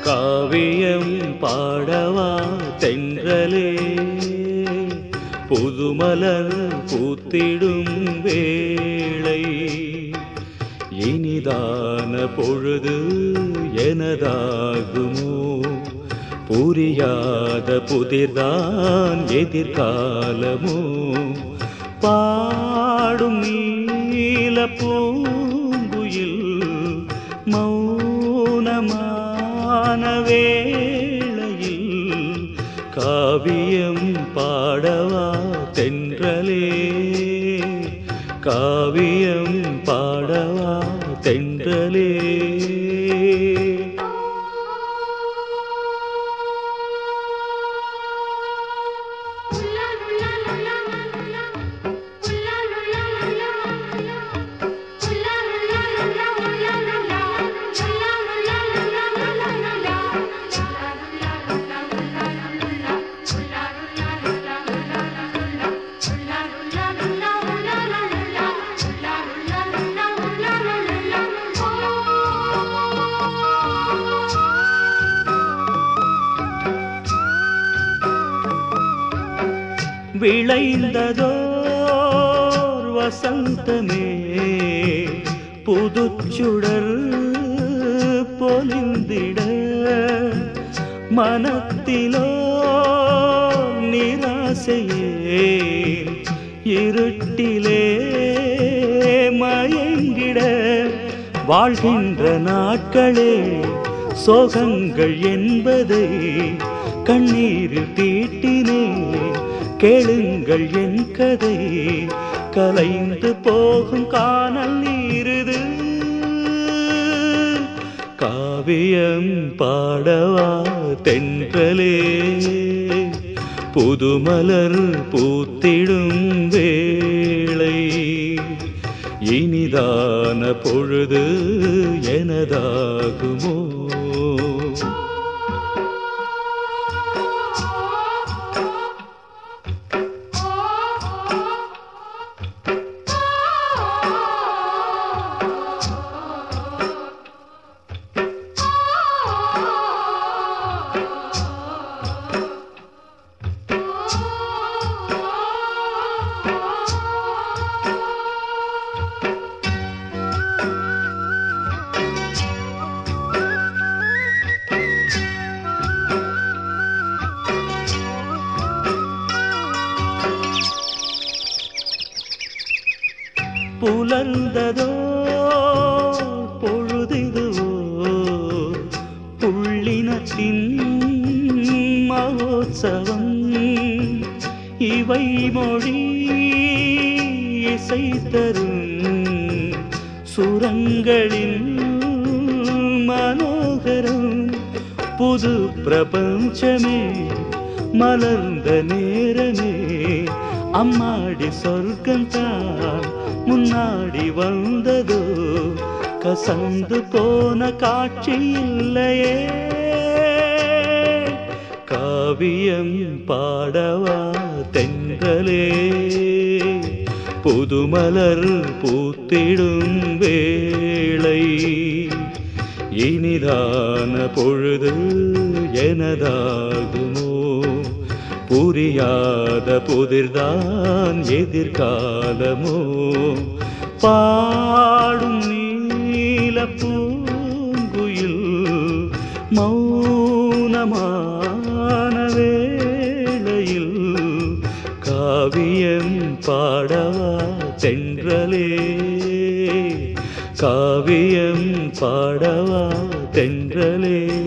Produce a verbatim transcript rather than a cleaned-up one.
காவியம் பாடவா தென்றலே புதுமலர் பூத்திடும் வேளை இனிதான பொழுது எனதாகுமோ புரியாத புதிர்தான் எதிர்காலமோ பாடும் நீல பூங்குயில் மௌனமான வேளையில் காவியம் பாடவா தென்றலே காவியம் பாடவா தென்றலே விளைந்ததோர் வசந்தமே புதுச்சுடர் பொலிந்திட மனத்திலோ நிராசையே இருட்டிலே மயங்கிட வாழ்கின்ற நாட்களே சோகங்கள் என்பதை கண்ணீரில் தீட்டினே கேளுங்கள் என் கதை கலைந்து போகும் காணல் நீருது காவியம் பாடவா தென்றலே புதுமலர் பூத்திடும் வேளை இனிதான பொழுது எனதாகுமோ புலர்ந்ததோ பொழுதிதுவோ புள்ளினத்தின் மகோத்சவம் இவை மொழி இசை தரும் சுரங்களின் மனோகரம் புது பிரபஞ்சமே மலர்ந்த நேரமே அம்மாடி சொர்க்கந்தான் முன்னாடி வந்ததோ கசந்து போன காட்சி இல்லையே காவியம் பாடவா தென்றலே புதுமலர் பூத்திடும் வேளை இனிதான பொழுது எனதாகுமோ புரியாத புதிர்தான் எதிர்காலமோ பாடும் நீல பூங்குயில் மௌனமான வேளையில் காவியம் பாடவா தென்றலே காவியம் பாடவா தென்றலே